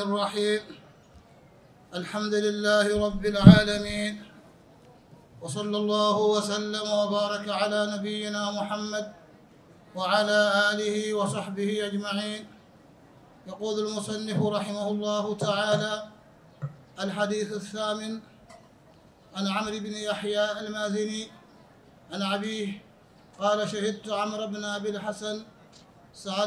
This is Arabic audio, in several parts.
الرحيم. الحمد لله رب العالمين، وصلى الله وسلم وبارك على نبينا محمد وعلى آله وصحبه أجمعين. يقول المصنف رحمه الله تعالى: الحديث الثامن عن عمرو بن يحيى المازني عن أبيه قال: شهدت عمرو بن أبي الحسن سأل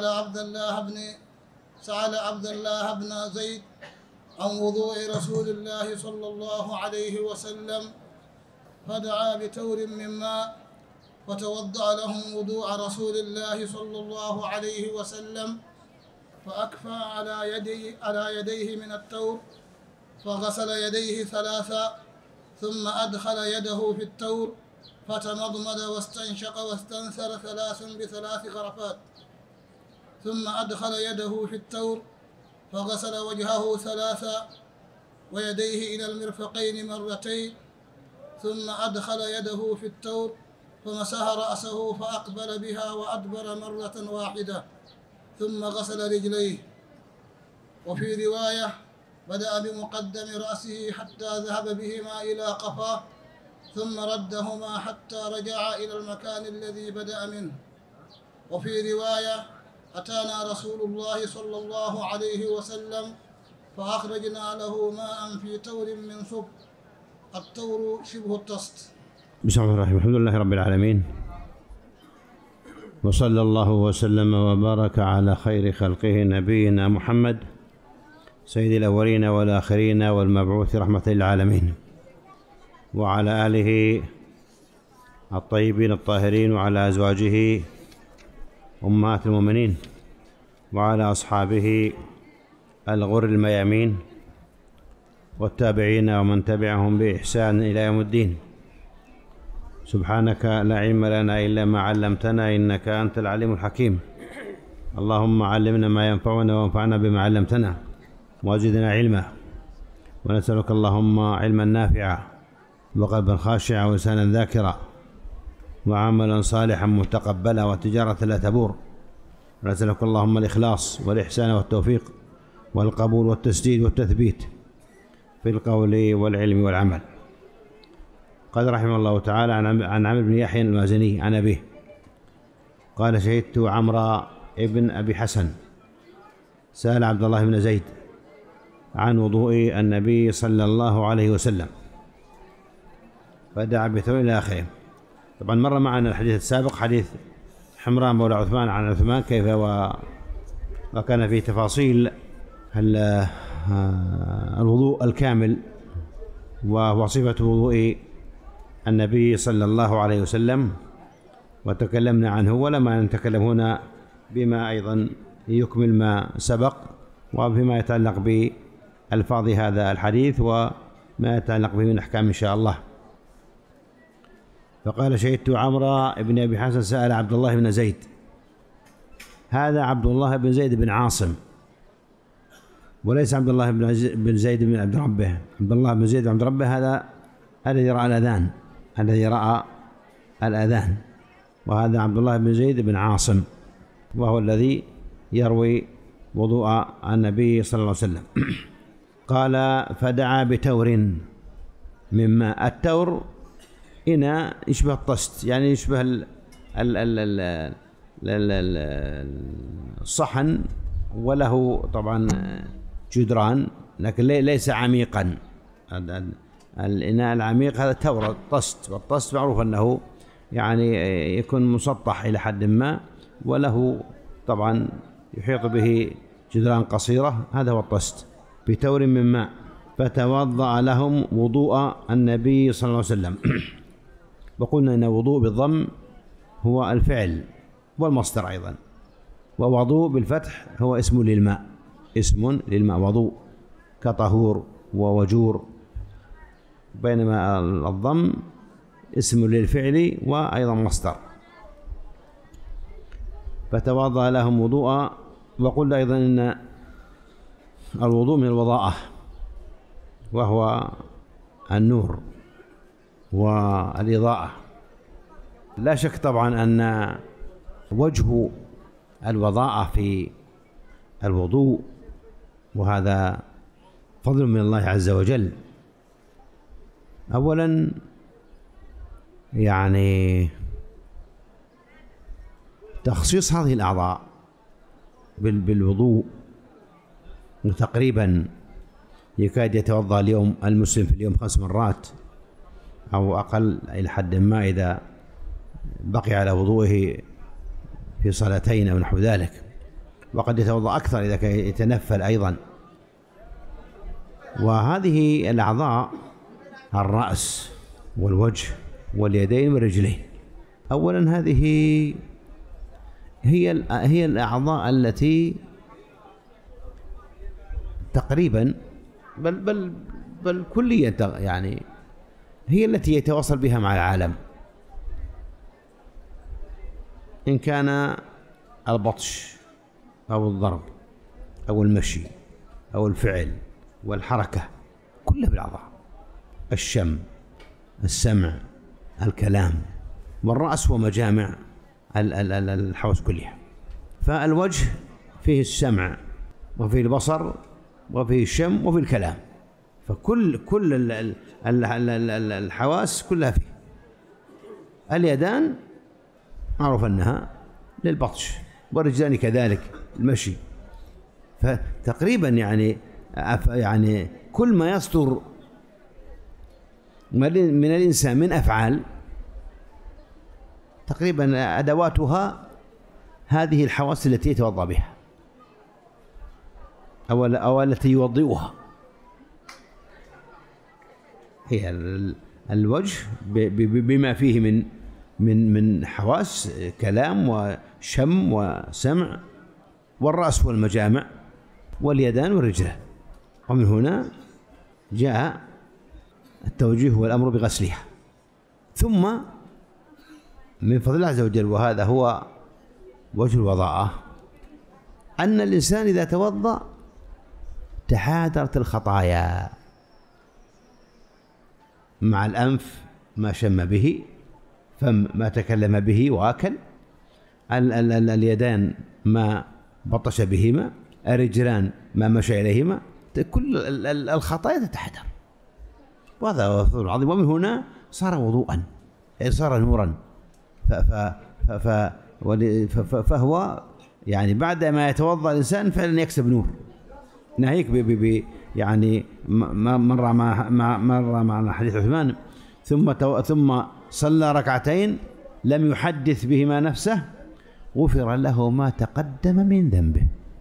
عبد الله بن زيد عن وضوء رسول الله صلى الله عليه وسلم، فدعا بتور من ماء فتوضأ لهم وضوء رسول الله صلى الله عليه وسلم، فأكفى على يديه من التور، فغسل يديه ثلاثا، ثم أدخل يده في التور فتمضمض واستنشق واستنثر ثلاثا بثلاث غرفات، ثم أدخل يده في التور فغسل وجهه ثلاثا ويديه إلى المرفقين مرتين، ثم أدخل يده في التور فمسح رأسه فأقبل بها وأدبر مرة واحدة، ثم غسل رجليه. وفي رواية: بدأ بمقدم رأسه حتى ذهب بهما إلى قفاه، ثم ردهما حتى رجع إلى المكان الذي بدأ منه. وفي رواية: أتانا رسول الله صلى الله عليه وسلم فأخرجنا له ماء في تور من صب. التور شبه الطست. بسم الله الرحمن الرحيم. الحمد لله رب العالمين، وصلى الله وسلم وبارك على خير خلقه نبينا محمد سيد الأولين والآخرين والمبعوث رحمة للعالمين، وعلى آله الطيبين الطاهرين، وعلى أزواجه أمهات المؤمنين، وعلى أصحابه الغر الميامين، والتابعين ومن تبعهم بإحسان إلى يوم الدين. سبحانك لا علم لنا إلا ما علمتنا، إنك أنت العليم الحكيم. اللهم علمنا ما ينفعنا وانفعنا بما علمتنا وزدنا علما، ونسألك اللهم علما نافعا وقلبا خاشعا ولسانا ذاكرا وعملا صالحا متقبلا وتجارة لا تبور. ونسألك اللهم الإخلاص والإحسان والتوفيق والقبول والتسديد والتثبيت في القول والعلم والعمل. قال رحمه الله تعالى عن عمرو بن يحيى المازني عن أبيه قال: شهدت عمرو بن أبي حسن سأل عبد الله بن زيد عن وضوء النبي صلى الله عليه وسلم، فدعا بثور إلى آخره. طبعا مر معنا الحديث السابق، حديث حمران مولى عثمان عن عثمان، كيف وكان فيه تفاصيل الوضوء الكامل وصفة وضوء النبي صلى الله عليه وسلم، وتكلمنا عنه، ولما نتكلم هنا بما أيضا يكمل ما سبق وبما يتعلق بألفاظ هذا الحديث وما يتعلق به من أحكام إن شاء الله. فقال: شهدت عمرو بن أبي حسن سأل عبد الله بن زيد. هذا عبد الله بن زيد بن عاصم، وليس عبد الله بن زيد بن عبد ربه. عبد الله بن زيد بن عبد ربه هذا الذي رأى الأذان، وهذا عبد الله بن زيد بن عاصم، وهو الذي يروي وضوء النبي صلى الله عليه وسلم. قال: فدعا بتور من ماء. التور إناء يشبه الطست، يعني يشبه الصحن، وله طبعا جدران لكن ليس عميقا. الإناء العميق هذا تور الطست، والطست معروف أنه يعني يكون مسطح إلى حد ما، وله طبعا يحيط به جدران قصيرة، هذا هو الطست. بتور من ماء فتوضأ لهم وضوء النبي صلى الله عليه وسلم. وقلنا أن وضوء بالضم هو الفعل والمصدر أيضا، ووضوء بالفتح هو اسم للماء، وضوء كطهور ووجور، بينما الضم اسم للفعل وأيضا مصدر. فتوضأ لهم وضوء. وقلنا أيضا أن الوضوء من الوضاءة، وهو النور والإضاءة. لا شك طبعا أن وجه الوضاءة في الوضوء، وهذا فضل من الله عز وجل. أولا يعني تخصيص هذه الأعضاء بالوضوء، وتقريبا يكاد يتوضأ اليوم المسلم في اليوم 5 مرات أو أقل إلى حد ما، إذا بقي على وضوءه في صلاتين أو نحو ذلك، وقد يتوضأ أكثر إذا كان يتنفل أيضا. وهذه الأعضاء الرأس والوجه واليدين والرجلين. أولا هذه هي الأعضاء التي تقريبا بل كليا يعني هي التي يتواصل بها مع العالم، إن كان البطش أو الضرب أو المشي أو الفعل والحركة، كلها بالأعضاء، الشم، السمع، الكلام، والرأس هو مجامع الحواس كلها. فالوجه فيه السمع وفيه البصر وفيه الشم وفيه الكلام، فكل الحواس كلها فيه. اليدان معروف أنها للبطش، والرجلان كذلك المشي. فتقريبا يعني كل ما يصدر من الإنسان من أفعال تقريبا أدواتها هذه الحواس التي يتوضأ بها أو التي يوضئها. هي الوجه بما فيه من حواس، كلام وشم وسمع، والرأس والمجامع، واليدان والرجلان. ومن هنا جاء التوجيه والأمر بغسلها. ثم من فضل الله عز وجل، وهذا هو وجه الوضاءة، أن الإنسان إذا توضأ تحادرت الخطايا، مع الأنف ما شم به، فم ما تكلم به وأكل، اليدان ما بطش بهما، الرجلان ما مشى إليهما، كل الخطايا تتحدر. وهذا هو الفضل العظيم. ومن هنا صار وضوءا، صار نورا. فهو يعني بعد ما يتوضأ الإنسان فعلا يكسب نور. ناهيك يعني مر معنا حديث عثمان، ثم صلى ركعتين لم يحدث بهما نفسه غفر له ما تقدم من ذنبه.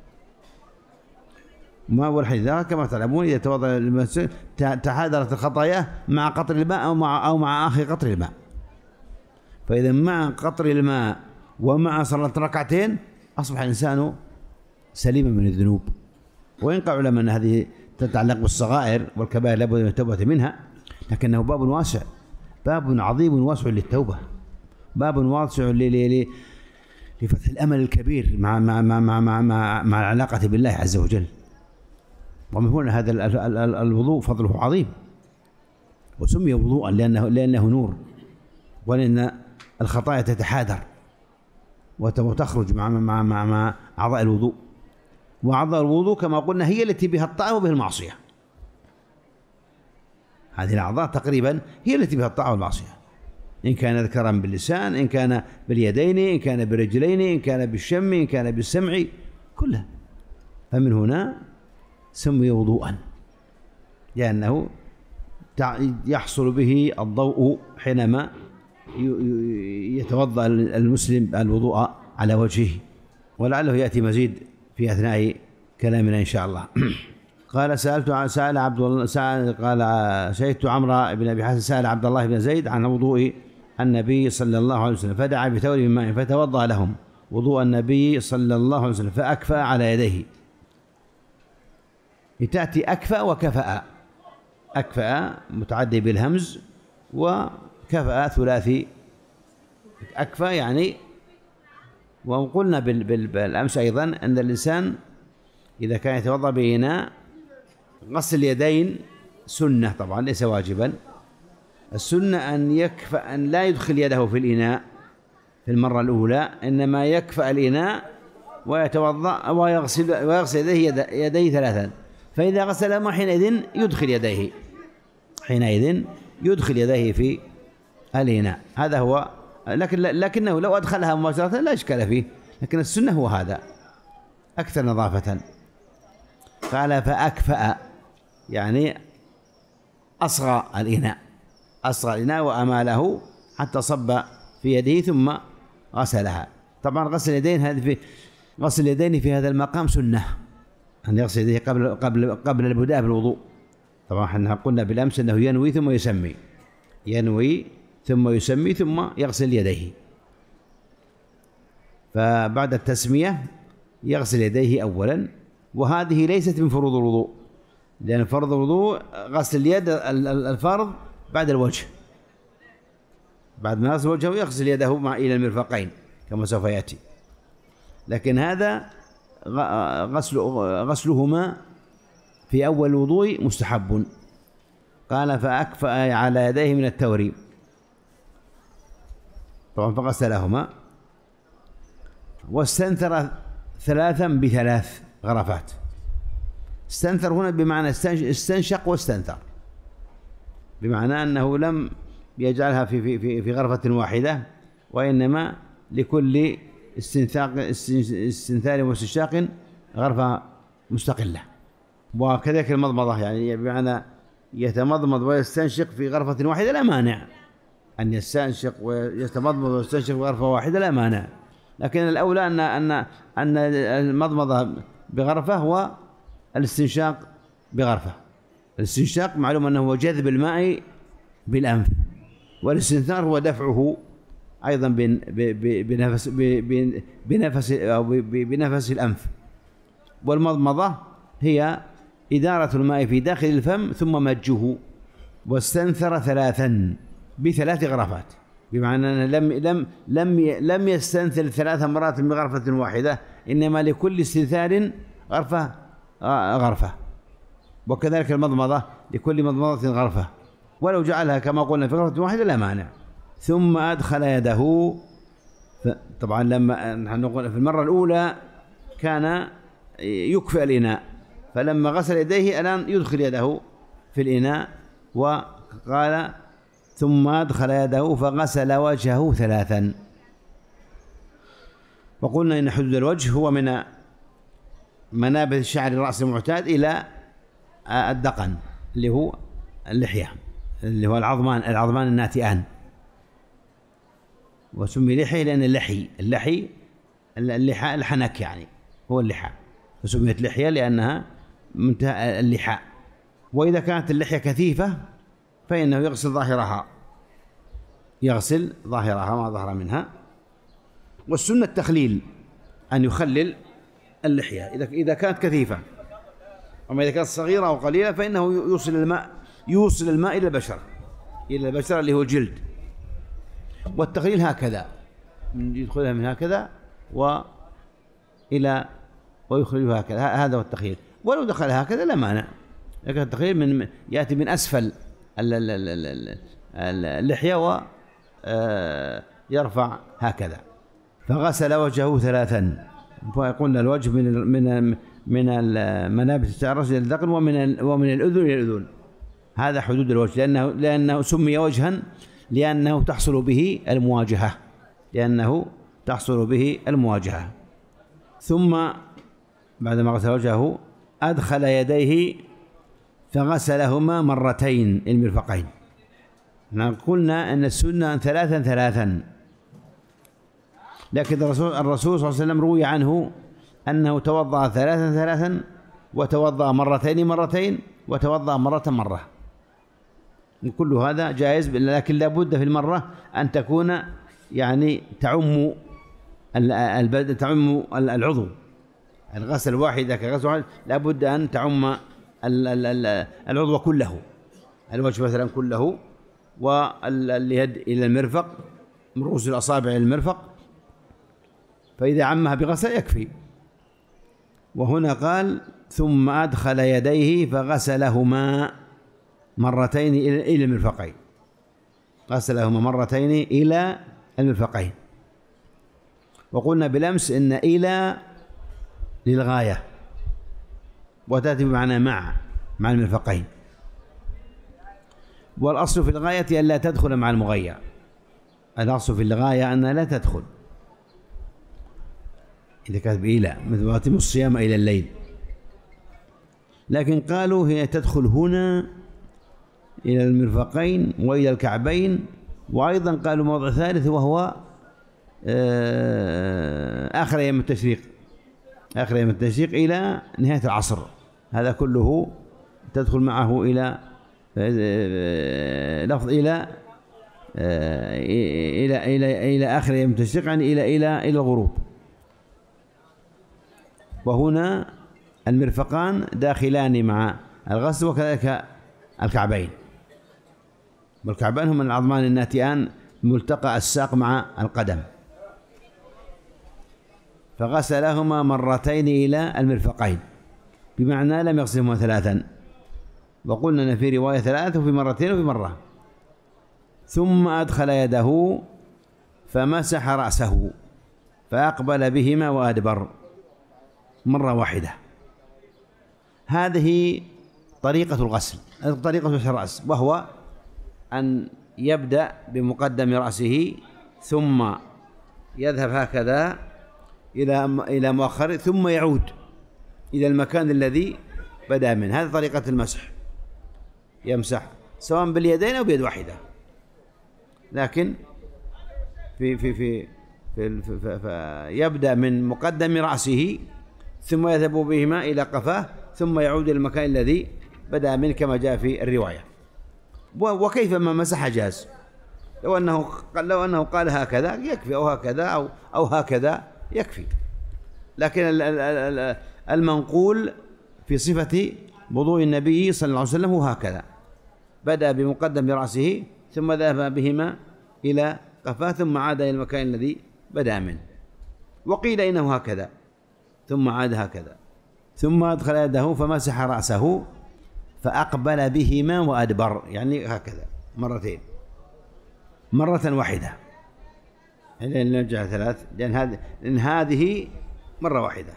ما هو الحديث؟ كما تعلمون إذا توضأ المسلم تحادرت الخطايا مع قطر الماء أو مع آخر قطر الماء. فإذا مع قطر الماء ومع صلاة ركعتين أصبح الإنسان سليما من الذنوب. وإن قال العلماء أن هذه تتعلق بالصغائر والكبائر لابد من التوبة منها، لكنه باب واسع، باب عظيم واسع للتوبة، باب واسع لفتح الأمل الكبير مع العلاقة بالله عز وجل. ومن هنا هذا الوضوء فضله عظيم، وسمي وضوءا لأنه نور، ولأن الخطايا تتحادر وتخرج مع أعضاء الوضوء. وأعضاء الوضوء كما قلنا هي التي بها الطاعة وبها المعصية. هذه الأعضاء تقريبا هي التي بها الطاعة والمعصية، إن كان ذكرا باللسان، إن كان باليدين، إن كان بالرجلين، إن كان بالشم، إن كان بالسمع، كلها. فمن هنا سمي وضوءا، لأنه يحصل به الضوء حينما يتوضأ المسلم الوضوء على وجهه. ولعله يأتي مزيد في أثناء كلامنا إن شاء الله. قال سأل عبد الله قال شهدت عمرو بن أبي حسن سأل عبد الله بن زيد عن وضوء النبي صلى الله عليه وسلم، فدعا بثور من ماء فتوضأ لهم وضوء النبي صلى الله عليه وسلم، فأكفأ على يديه. تأتي أكفأ وكفأ، أكفأ متعدي بالهمز، وكفأ ثلاثي. أكفأ يعني، وقلنا بالأمس أيضا أن الإنسان إذا كان يتوضأ بإناء غسل اليدين سنة، طبعا ليس واجبا. السنة أن يكفأ، أن لا يدخل يده في الإناء في المرة الأولى، إنما يكفأ الإناء ويتوضأ ويغسل يديه ثلاثا، فإذا غسلهما حينئذ يدخل يديه في الإناء. هذا هو، لكنه لو أدخلها مباشرة لا إشكال فيه، لكن السنة هو هذا أكثر نظافة. قال فأكفأ يعني أصغى الإناء وأماله حتى صب في يده ثم غسلها. طبعا غسل اليدين في هذا المقام سنة، أن يغسل يديه قبل البداء بالوضوء. طبعا احنا قلنا بالأمس أنه ينوي ثم يسمي ثم يغسل يديه. فبعد التسمية يغسل يديه أولا، وهذه ليست من فروض الوضوء، لأن فرض الوضوء غسل اليد الفرض بعد الوجه، بعد ما يغسل وجهه يغسل يده إلى المرفقين كما سوف يأتي. لكن هذا غسلهما في أول الوضوء مستحب. قال فأكفأ على يديه من التوريب، طبعا فغسلهما واستنثر ثلاثا بثلاث غرفات. استنثر هنا بمعنى استنشق واستنثر، بمعنى أنه لم يجعلها في غرفة واحدة، وإنما لكل استنثار واستنشاق غرفة مستقلة. وكذلك المضمضة، يعني بمعنى يتمضمض ويستنشق في غرفة واحدة لا مانع، أن يستنشق ويتمضمض ويستنشق في غرفة واحدة لا مانع، لكن الأولى أن المضمضة بغرفة والاستنشاق بغرفة. الاستنشاق معلوم أنه هو جذب الماء بالأنف، والاستنثار هو دفعه أيضا بنفس الأنف. والمضمضة هي إدارة الماء في داخل الفم ثم مجه. واستنثر ثلاثا بثلاث غرفات، بمعنى أنه لم يستنثر 3 مرات بغرفة واحدة، إنما لكل استنثار غرفة. وكذلك المضمضة لكل مضمضة غرفة، ولو جعلها كما قلنا في غرفة واحدة لا مانع. ثم أدخل يده، طبعا لما نقول في المرة الأولى كان يكفئ الإناء، فلما غسل يديه الآن يدخل يده في الإناء. وقال ثم أدخل يده فغسل وجهه 3. وقلنا إن حدود الوجه هو من منابت شعر الرأس المعتاد إلى الدقن، اللي هو اللحية، اللي هو العظمان الناتئان. وسمي لحية لأن اللحي الحنك، يعني هو اللحى، فسميت لحية لأنها منتهى اللحاء. وإذا كانت اللحية كثيفة فإنه يغسل ظاهرها ما ظهر منها. والسنة التخليل، أن يخلل اللحية إذا كانت كثيفة. أما إذا كانت صغيرة أو قليلة فإنه يوصل الماء إلى البشرة اللي هو الجلد. والتخليل هكذا، يدخلها من هكذا ويخرجها هكذا، هذا هو التخليل. ولو دخل هكذا لا مانع، لكن التخليل يأتي من أسفل اللحية ويرفع هكذا. فغسل وجهه 3. وقلنا الوجه من منابت الرأس إلى الذقن، ومن الأذن إلى الأذن. هذا حدود الوجه، لأنه سمي وجها لأنه تحصل به المواجهة. ثم بعدما غسل وجهه أدخل يديه فغسلهما مرتين المرفقين. قلنا أن السنة 3، لكن الرسول صلى الله عليه وسلم روي عنه أنه توضأ 3 وتوضأ مرتين وتوضأ مرة. كل هذا جائز، لكن لا بد في المرة أن تكون يعني تعم العضو. الغسل الواحد كغسل واحد لا بد أن تعم العضو كله، الوجه مثلا كله، واليد إلى المرفق، من رؤوس الأصابع إلى المرفق، فإذا عمها بغسل يكفي. وهنا قال ثم أدخل يديه فغسلهما مرتين إلى المرفقين، غسلهما مرتين إلى المرفقين. وقلنا بالأمس إن إلى للغاية، وتأتي بمعنى مع المرفقين. والأصل في الغاية أن لا تدخل مع المغير، الأصل في الغاية أنها لا تدخل إذا كانت بإلى، مثل وأتم الصيام إلى الليل. لكن قالوا هي تدخل هنا إلى المرفقين وإلى الكعبين، وأيضا قالوا موضع ثالث وهو آخر أيام التشريق، آخر أيام التشريق إلى نهاية العصر، هذا كله تدخل معه إلى لفظ إلى آخر أيام التشريق، يعني إلى الغروب. وهنا المرفقان داخلان مع الغسل، وكذلك الكعبين، والكعبين هما العظمان الناتئان ملتقى الساق مع القدم، فغسلهما مرتين إلى المرفقين، بمعنى لم يغسلهما ثلاثا، وقلنا أن في رواية ثلاثة وفي مرتين وفي مرة. ثم أدخل يده فمسح رأسه فأقبل بهما وأدبر مرة واحدة. هذه طريقة الغسل، طريقة غسل الرأس، وهو أن يبدأ بمقدم رأسه ثم يذهب هكذا إلى مؤخره، ثم يعود إلى المكان الذي بدأ منه. هذه طريقة المسح، يمسح سواء باليدين أو بيد واحدة، لكن يبدأ من مقدم رأسه ثم يذهب بهما إلى قفاه ثم يعود إلى المكان الذي بدأ منه كما جاء في الرواية. وكيفما مسح جاز، لو أنه قال هكذا يكفي، أو هكذا أو هكذا يكفي، لكن المنقول في صفة وضوء النبي صلى الله عليه وسلم هو هكذا، بدأ بمقدم رأسه ثم ذهب بهما إلى قفاه ثم عاد إلى المكان الذي بدأ منه. وقيل إنه هكذا ثم عاد هكذا، ثم أدخل يده فمسح رأسه فأقبل بهما وأدبر، يعني هكذا مرتين، مرة واحدة، يعني نرجع ثلاث، لأن هذه مرة واحدة،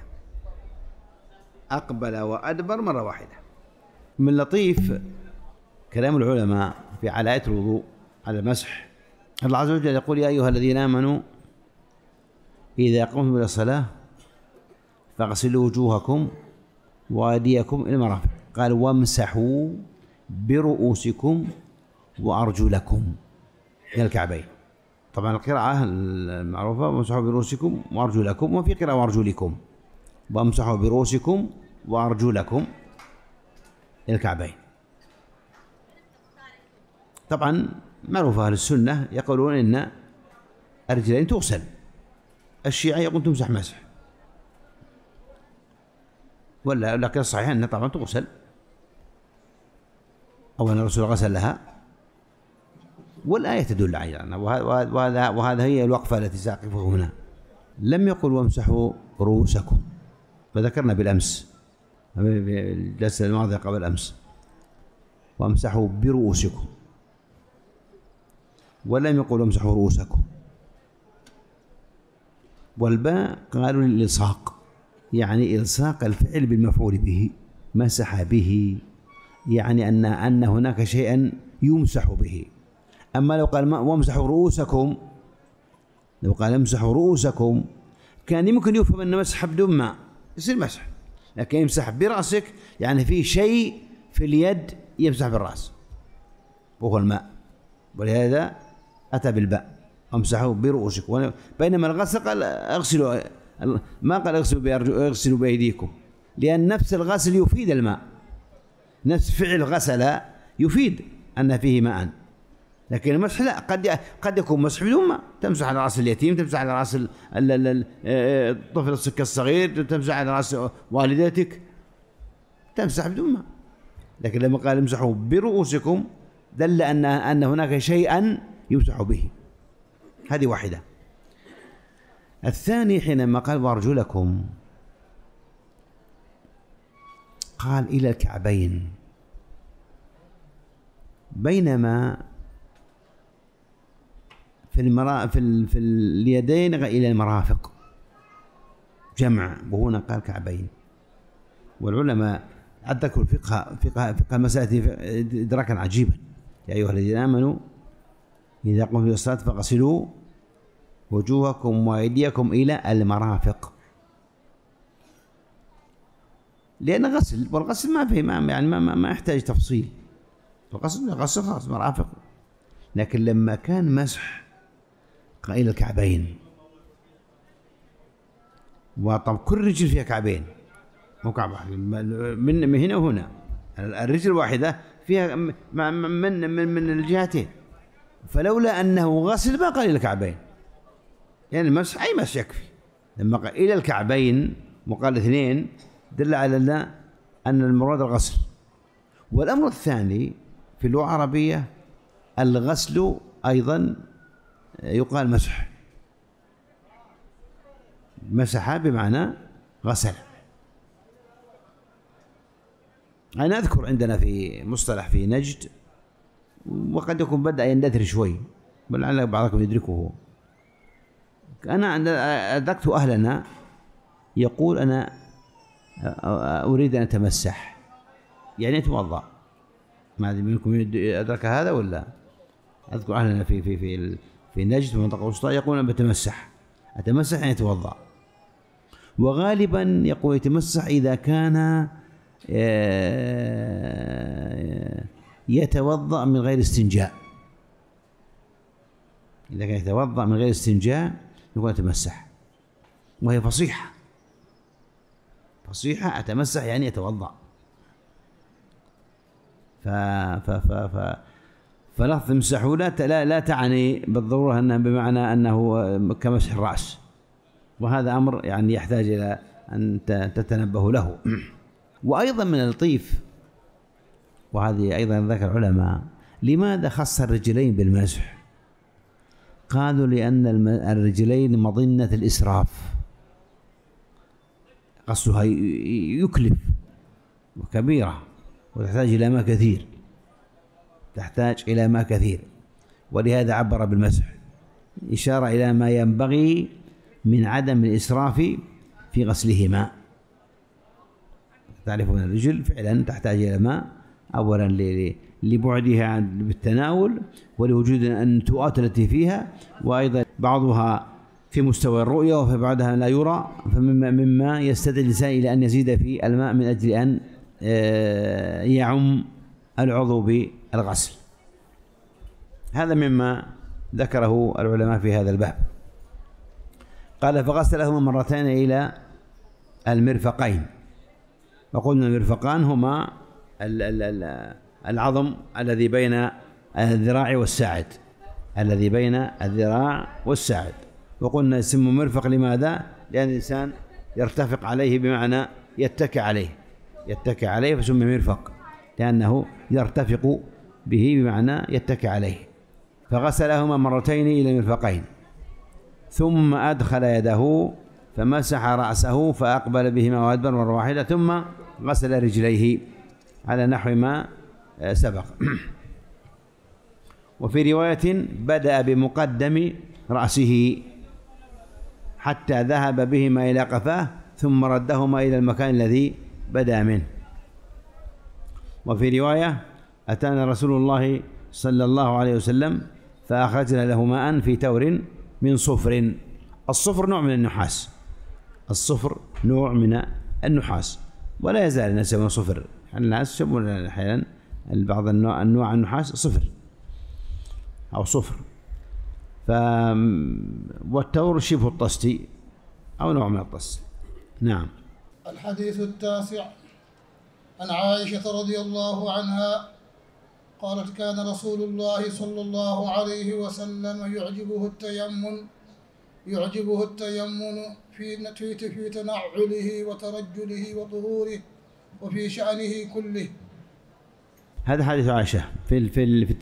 أقبل وأدبر مرة واحدة. من لطيف كلام العلماء في على الوضوء على المسح، الله عز وجل يقول: يا أيها الذين آمنوا إذا قمتم إلى الصلاة فاغسلوا وجوهكم وأيديكم إلى المرافق، قال: وامسحوا برؤوسكم وأرجلكم إلى الكعبين. طبعا القراءة المعروفة: وامسحوا برؤوسكم وأرجلكم، وفي قراءة وأرجلكم، وامسحوا برؤوسكم وأرجلكم إلى الكعبين. طبعا معروف أهل السنة يقولون إن الرجلين تغسل، الشيعة يقولون تمسح مسح، لكن الصحيح أنها طبعا تغسل، أو أن الرسول غسل لها، والآية تدل على، وهذا هي الوقفة التي سأقفها هنا. لم يقل وامسحوا رؤوسكم، فذكرنا بالأمس في الجلسة الماضية قبل أمس وامسحوا برؤوسكم، ولم يقل وامسحوا رؤوسكم. والباء قالوا للإلصاق، يعني إلصاق الفعل بالمفعول به، مسح به، يعني أن هناك شيئا يمسح به. أما لو قال وامسحوا رؤوسكم، لو قال امسحوا رؤوسكم كان يمكن يفهم أن مسح بدون ماء يصير مسح، لكن يمسح برأسك يعني في شيء في اليد يمسح بالرأس وهو الماء، ولهذا أتى بالباء امسحوا برؤوسكم. بينما الغسل قال اغسلوا، ما قال اغسلوا بأيديكم، لأن نفس الغسل يفيد الماء، نفس فعل غسل يفيد أن فيه ماء، لكن المسح لا، قد يكون مسح بدون ماء، تمسح على رأس اليتيم، تمسح على رأس الطفل الصغير، تمسح على رأس والدتك، تمسح بدون ماء. لكن لما قال امسحوا برؤوسكم دل أن هناك شيئا يمسح به. هذه واحدة. الثاني حينما قال وارجلكم قال إلى الكعبين، بينما في اليدين إلى المرافق جمع، وهنا قال كعبين. والعلماء أدركوا فقه المسألة إدراكا عجيبا. يا أيها الذين آمنوا إذا قمتم إلى الصلاة فاغسلوا وجوهكم وأيديكم إلى المرافق، لأن غسل، والغسل ما فيه يعني ما يحتاج تفصيل، الغسل خلاص مرافق. لكن لما كان مسح إلى الكعبين، وطب كل رجل فيها كعبين مو كعب واحد، من هنا وهنا، الرجل الواحدة فيها من الجهتين، فلولا أنه غسل ما قال إلى الكعبين، يعني المسح أي مسح يكفي. لما قال إلى الكعبين وقال اثنين دل على أن المراد الغسل. والأمر الثاني في اللغة العربية الغسل أيضا يقال مسح، مسح بمعنى غسل. أنا أذكر عندنا في مصطلح في نجد، وقد يكون بدأ يندثر شوي بل لعل بعضكم يدركه، أنا أدركت أهلنا يقول أنا أريد أن أتمسح، يعني أتوضأ. ما أدري منكم أدرك هذا ولا؟ أذكر أهلنا في نجد في المنطقة الوسطى يقولون بتمسح، أتمسح يعني أتوضأ. وغالبا يقول يتمسح إذا كان يتوضأ من غير استنجاء، إذا كان يتوضأ من غير استنجاء يقول يتمسح، وهي فصيحة أتمسح يعني يتوضأ. فلفظ امسحوا لا تعني بالضرورة أنها بمعنى أنه كمسح الرأس، وهذا أمر يعني يحتاج إلى أن تتنبه له. وأيضا من اللطيف، وهذه أيضا ذكر العلماء، لماذا خص الرجلين بالمسح؟ قالوا لأن الرجلين مظنة الإسراف، غسلها يكلف وكبيرة وتحتاج إلى ماء كثير، ولهذا عبر بالمسح إشارة إلى ما ينبغي من عدم الإسراف في غسلهما. تعرفون الرجل فعلا تحتاج إلى ماء، أولا لبعدها بالتناول ولوجود النتوءات التي فيها، وأيضا بعضها في مستوى الرؤية وفي بعضها لا يرى، مما يستدعي الإنسان إلى أن يزيد في الماء من أجل أن يعم العضو بالغسل. هذا مما ذكره العلماء في هذا الباب. قال فغسلهما مرتين إلى المرفقين، وقلنا المرفقان هما العظم الذي بين الذراع والساعد، وقلنا اسمه مرفق لماذا؟ لأن الإنسان يرتفق عليه بمعنى يتكئ عليه فسمي مرفق، لأنه يرتفق به بمعنى يتكئ عليه. فغسلهما مرتين إلى المرفقين، ثم أدخل يده فمسح رأسه فأقبل بهما وأدبر مرة واحدة، ثم غسل رجليه على نحو ما سبق. وفي رواية بدأ بمقدم رأسه حتى ذهب بهما إلى قفاه، ثم ردهما إلى المكان الذي بدأ منه. وفي رواية أتانا رسول الله صلى الله عليه وسلم فأخرجنا له ماء في تور من صفر. الصفر نوع من النحاس، ولا يزال الناس يسمون صفر، الناس يسمون أحيانا بعض أنواع النحاس صفر أو صفر. والتور شبه الطست أو نوع من الطست. نعم. الحديث التاسع عن عائشة رضي الله عنها قالت كان رسول الله صلى الله عليه وسلم يعجبه التيمم في تنعله وترجله وطهوره وفي شأنه كله. هذا حديث عائشة في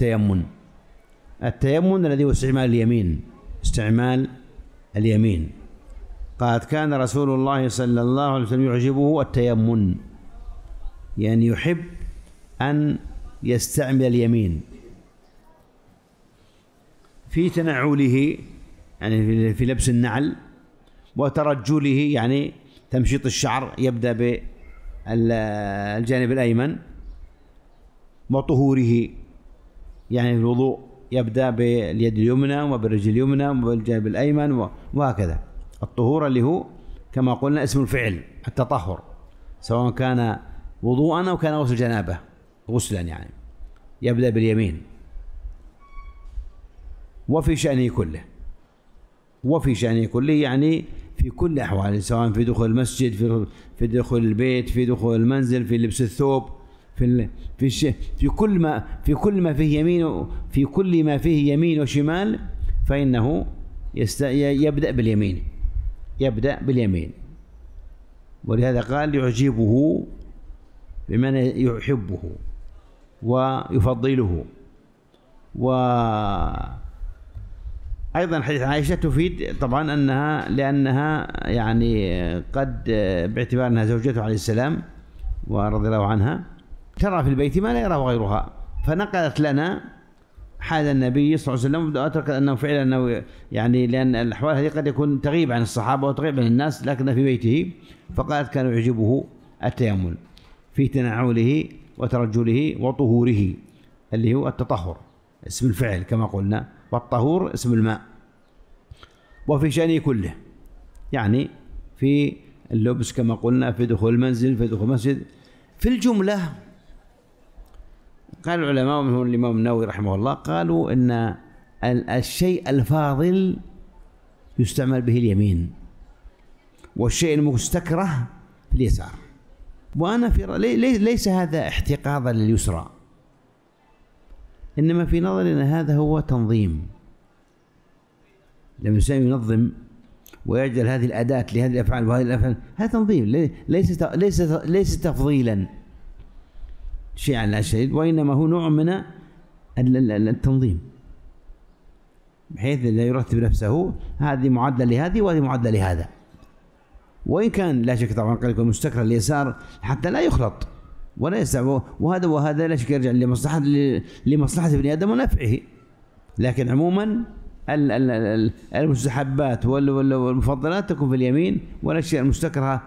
التيمم الذي هو استعمال اليمين. قالت كان رسول الله صلى الله عليه وسلم يعجبه التيمم، يعني يحب أن يستعمل اليمين في تنعله، يعني في لبس النعل، وترجله يعني تمشيط الشعر، يبدأ الجانب الأيمن وطهوره، يعني الوضوء يبدأ باليد اليمنى وبالرجل اليمنى وبالجانب الأيمن وهكذا. الطهور اللي هو كما قلنا اسم الفعل، التطهر، سواء كان وضوءا أو كان غسل جنابة، غسلا يعني، يبدأ باليمين. وفي شأنه كله، وفي شأنه كله يعني في كل أحواله، سواء في دخول المسجد، في دخول البيت، في دخول المنزل، في لبس الثوب، في كل ما فيه يمين، في كل ما فيه يمين وشمال، فإنه يبدأ باليمين، يبدأ باليمين. ولهذا قال يعجبه بمعنى يحبه ويفضله. وأيضا حديث عائشة تفيد طبعا أنها، لأنها يعني قد باعتبار أنها زوجته عليه السلام ورضي الله عنها ترى في البيت ما لا يراه غيرها، فنقلت لنا حال النبي صلى الله عليه وسلم، وأترك أنه فعلا أنه يعني لأن الأحوال هذه قد يكون تغيب عن الصحابة وتغيب عن الناس، لكن في بيته، فقالت كان يعجبه التيمم في تنعله وترجله وطهوره، اللي هو التطهر اسم الفعل كما قلنا، والطهور اسم الماء. وفي شأنه كله، يعني في اللبس كما قلنا، في دخول المنزل، في دخول المسجد. في الجملة قال العلماء ومنهم الإمام النووي رحمه الله، قالوا إن الشيء الفاضل يستعمل به اليمين، والشيء المستكره في اليسار. وأنا ليس هذا احتقاضا لليسرى، إنما في نظري أن هذا هو تنظيم. لما الإنسان ينظم ويجعل هذه الأداة لهذه الأفعال وهذه الأفعال، هذا تنظيم، ليس تفضيلا شيء على شيء، وإنما هو نوع من التنظيم، بحيث لا يرتب نفسه هذه معدلة لهذه وهذه معدلة لهذا. وإن كان لا شك طبعا قد يكون مستكره اليسار حتى لا يخلط ولا يستعب، وهذا لا شك يرجع لمصلحة ابن آدم ونفعه. لكن عموما المستحبات والمفضلات تكون في اليمين، والأشياء المستكرهة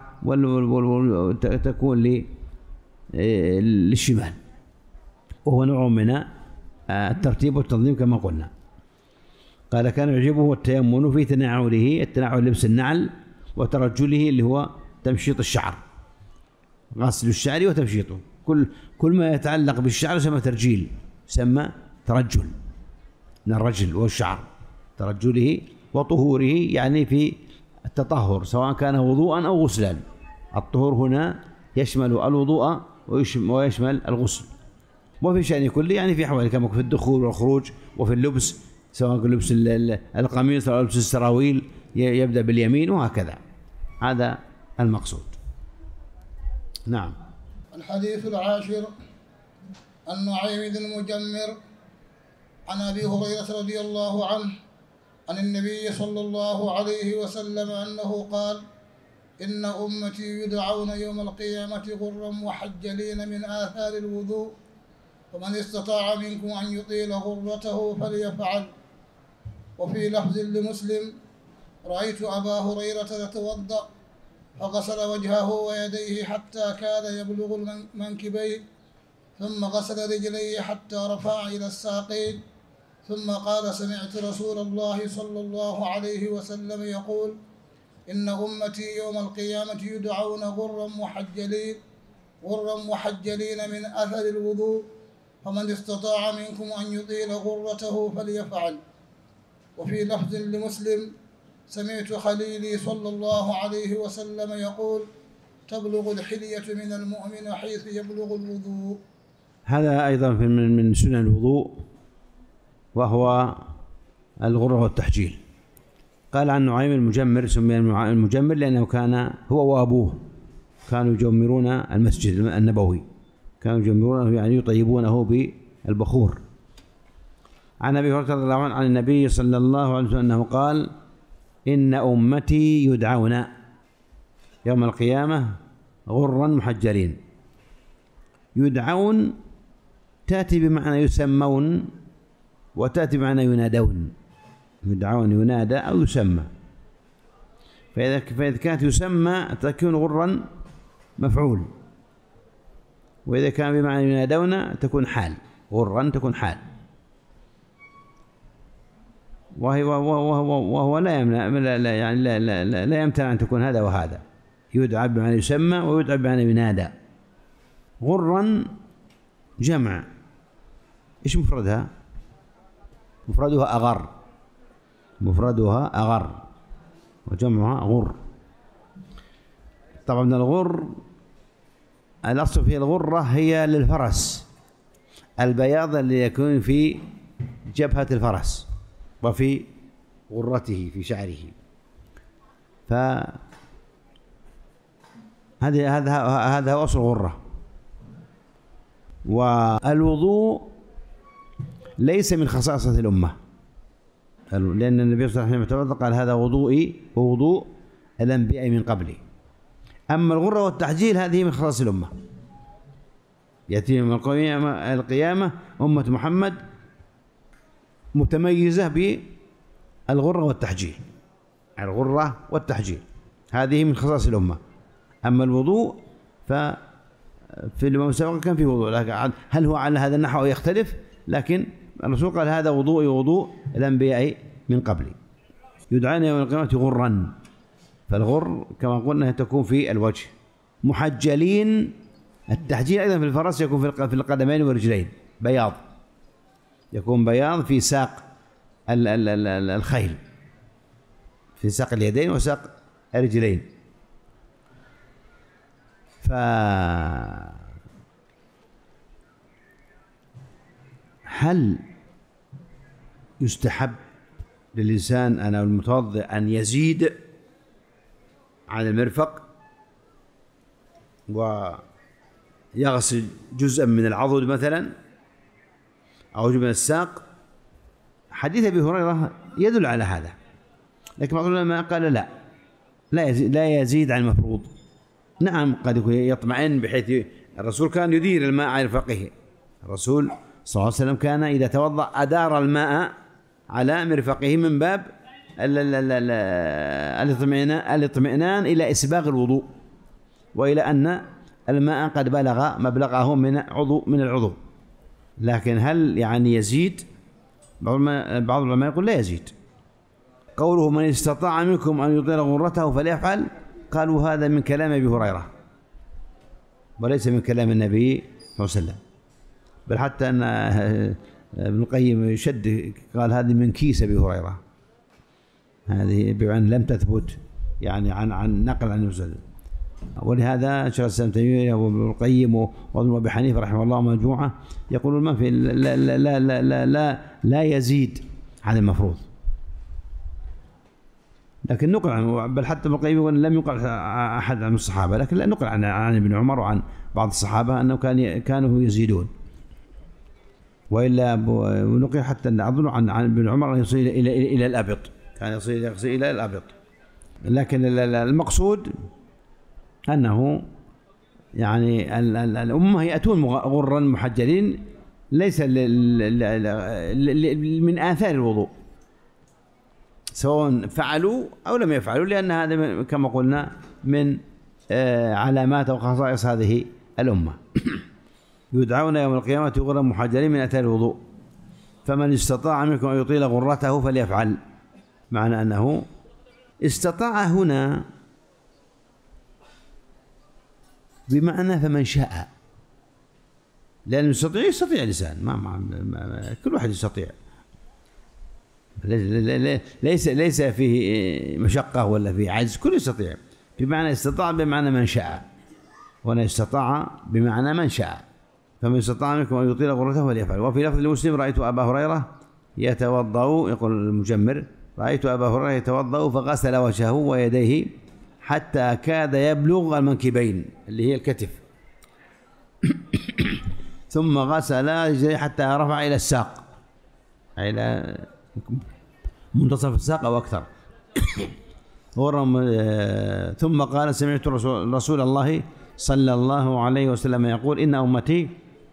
تكون للشمال، وهو نوع من الترتيب والتنظيم كما قلنا. قال كان يعجبه التيمم في تنعله، التنعل لبس النعل، وترجله اللي هو تمشيط الشعر، غسل الشعر وتمشيطه، كل ما يتعلق بالشعر يسمى ترجيل، يسمى ترجل من الرجل والشعر، ترجله. وطهوره يعني في التطهر، سواء كان وضوءا أو غسلا. الطهور هنا يشمل الوضوء ويشمل الغسل. وفي شأن كله يعني في أحوال كما في الدخول والخروج، وفي اللبس، سواء كان لبس القميص أو لبس السراويل يبدأ باليمين، وهكذا. هذا المقصود. نعم. الحديث العاشر عن نعيم بن المجمر عن أبي هريرة رضي الله عنه عن النبي صلى الله عليه وسلم أنه قال: إن أمتي يدعون يوم القيامة غرا محجلين من آثار الوضوء، فمن استطاع منكم أن يطيل غرته فليفعل. وفي لفظ لمسلم: رأيت أبا هريرة يتوضأ فغسل وجهه ويديه حتى كاد يبلغ المنكبين، ثم غسل رجليه حتى رفع إلى الساقين، ثم قال: سمعت رسول الله صلى الله عليه وسلم يقول: إن أمتي يوم القيامة يدعون غرا محجلين من أثر الوضوء، فمن استطاع منكم أن يطيل غرته فليفعل. وفي لفظ لمسلم: سمعت خليلي صلى الله عليه وسلم يقول: تبلغ الحلية من المؤمن حيث يبلغ الوضوء. هذا أيضا من سنن الوضوء، وهو الغرة والتحجيل. قال عن نعيم المجمر، سمي المجمر لأنه كان هو وأبوه كانوا يجمرون المسجد النبوي، كانوا يجمرونه يعني يطيبونه بالبخور. عن أبي هريرة رضي الله عنه عن النبي صلى الله عليه وسلم أنه قال: إن أمتي يدعون يوم القيامة غرا محجلين. يدعون تأتي بمعنى يسمون، وتأتي بمعنى ينادون. يدعون ينادى أو يسمى، فإذا كانت يسمى تكون غرا مفعول، وإذا كان بمعنى ينادون تكون حال، غرا تكون حال، وهو لا يمنع يعني لا يمتنع أن تكون هذا وهذا، يدعى بمعنى يسمى ويدعى بمعنى ينادى. غرا جمع، إيش مفردها؟ مفردها أغر، مفردها أغر وجمعها غر. طبعا الغر الأصل في الغرة هي للفرس، البياض اللي يكون في جبهة الفرس وفي غرته في شعره. هذا هو أصل الغرة. والوضوء ليس من خصائص الأمة، لأن النبي صلى الله عليه وسلم قال هذا وضوئي ووضوء الأنبياء من قبلي. أما الغرة والتحجيل هذه من خصائص الأمة، يأتي يوم القيامة أمة محمد متميزة بالغرة والتحجيل، الغرة والتحجيل هذه من خصائص الأمة. أما الوضوء ففي المسابقة كان فيه وضوء، لكن هل هو على هذا النحو يختلف؟ لكن الرسول قال هذا وضوئي ووضوء الأنبياء من قبلي. يدعون يوم القيامة غرا، فالغر كما قلنا تكون في الوجه. محجلين، التحجيل أيضا في الفرس يكون في القدمين والرجلين، بياض، يكون بياض في ساق الخيل، في ساق اليدين وساق الرجلين. هل يستحب للإنسان أو المتوضئ أن يزيد عن المرفق ويغسل جزءا من العضد مثلا أو جزء من الساق؟ حديث أبي هريرة يدل على هذا، لكن بعض العلماء قال لا يزيد عن المفروض. نعم قد يكون يطمئن، بحيث الرسول كان يدير الماء على مرفقه، الرسول صلى الله عليه وسلم كان إذا توضأ أدار الماء على مرفقه من باب الاطمئنان إلى إسباغ الوضوء، وإلى أن الماء قد بلغ مبلغه من العضو. لكن هل يعني يزيد؟ بعض العلماء يقول لا يزيد. قوله من استطاع منكم أن يطيل غرته فليفعل، قالوا هذا من كلام أبي هريرة وليس من كلام النبي صلى الله عليه وسلم، بل حتى أن ابن القيم يشد قال هذه من كيس أبي هريرة، هذه بمعنى لم تثبت يعني عن نقل عن الرسول. ولهذا شيخ الإسلام تيمية وابن القيم وابن أبي حنيفة رحمه الله مجموعة يقولون ما في لا يزيد عن المفروض. لكن نقل عنه، بل حتى ابن القيم يقول لم يقل أحد عن الصحابة، لكن لا نقل عن ابن عمر وعن بعض الصحابة أنه كانوا يزيدون. وإلا ونقل حتى أظن عن ابن عمر أن يصل إلى الأبط، كان يصل إلى الأبط. لكن المقصود أنه يعني الأمة يأتون غرا محجلين، ليس من آثار الوضوء سواء فعلوا أو لم يفعلوا، لأن هذا كما قلنا من علامات وخصائص هذه الأمة. يدعون يوم القيامة غرا محجلين من آثار الوضوء، فمن استطاع منكم أن يطيل غرته فليفعل. معنى أنه استطاع هنا بمعنى فمن شاء، لأن يستطيع الإنسان، كل واحد يستطيع، ليس فيه مشقة ولا فيه عجز، كل يستطيع. بمعنى استطاع بمعنى من شاء، وأنا استطاع بمعنى من شاء. فمن استطاع منكم أن يطيل غرته فليفعل. وفي لفظ المسلم رأيت أبا هريرة يتوضأ، يقول المجمر رأيت أبا هريرة يتوضأ فغسل وجهه ويديه حتى كاد يبلغ المنكبين اللي هي الكتف، ثم غسل رجليه حتى رفع إلى الساق، إلى منتصف الساق أو أكثر. ثم قال سمعت رسول الله صلى الله عليه وسلم يقول إن أمتي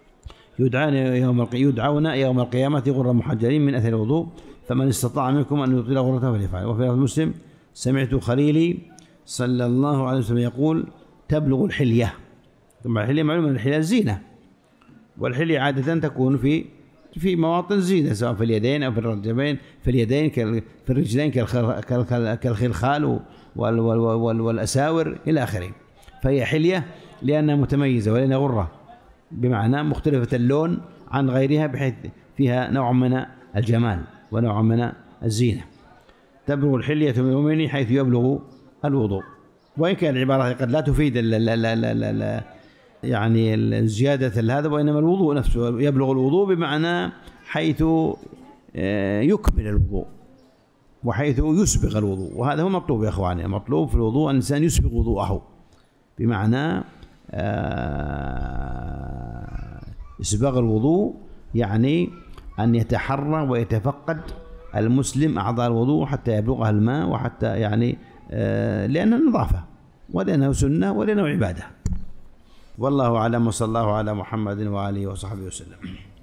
يدعون يوم القيامة غرا محجلين من أثر الوضوء، فمن استطاع منكم أن يطيل غرته فليفعل. وفي لفظ مسلم سمعت خليلي صلى الله عليه وسلم يقول تبلغ الحلية. ثم الحلية معلومة، الحلية الزينة، والحلية عادة تكون في مواطن زينة، سواء في اليدين أو في الرجلين، في اليدين في الرجلين كالخلخال والأساور إلى آخره. فهي حلية لأنها متميزة ولأنها غرة، بمعنى مختلفة اللون عن غيرها، بحيث فيها نوع من الجمال ونوع من الزينة. تبلغ الحلية من المؤمن حيث يبلغ الوضوء. وإن كان العبارة قد لا تفيد يعني الزيادة هذا، وإنما الوضوء نفسه يبلغ الوضوء بمعنى حيث يكمل الوضوء وحيث يسبغ الوضوء. وهذا هو المطلوب يا أخواني، المطلوب في الوضوء أن الإنسان يسبغ وضوءه، بمعنى إسباغ الوضوء يعني أن يتحرى ويتفقد المسلم أعضاء الوضوء حتى يبلغها الماء، وحتى يعني لأنه نظافة ولأنه سنة ولأنه عبادة. والله أعلم، وصلى الله على محمد وآله وصحبه وسلم.